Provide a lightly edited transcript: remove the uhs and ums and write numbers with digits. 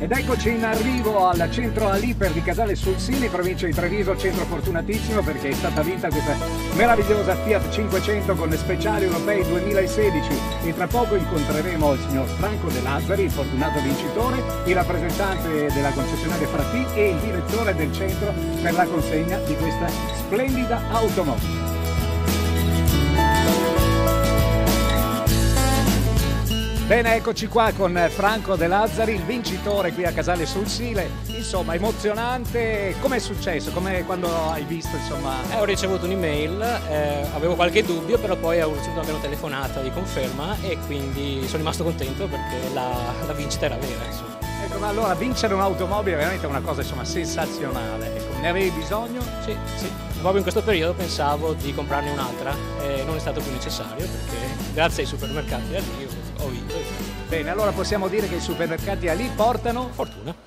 Ed eccoci in arrivo al centro Aliper di Casale sul Sili, provincia di Treviso, centro fortunatissimo perché è stata vinta questa meravigliosa Fiat 500 con le speciali europei 2016 e tra poco incontreremo il signor Franco De Lazzari, il fortunato vincitore, il rappresentante della concessionaria Fratti e il direttore del centro per la consegna di questa splendida automobile. Bene, eccoci qua con Franco De Lazzari, il vincitore qui a Casale sul Sile. Insomma, emozionante. Com'è successo? Come quando hai visto, insomma? Ho ricevuto un'email, avevo qualche dubbio, però poi ho ricevuto anche una telefonata di conferma e quindi sono rimasto contento perché la vincita era vera, insomma. Ecco, ma allora vincere un'automobile è veramente una cosa, insomma, sensazionale. Ecco, ne avevi bisogno? Sì, sì. Proprio in questo periodo pensavo di comprarne un'altra e non è stato più necessario perché grazie ai supermercati da lì ho vinto. Bene, allora possiamo dire che i supermercati a lì portano Fortuna.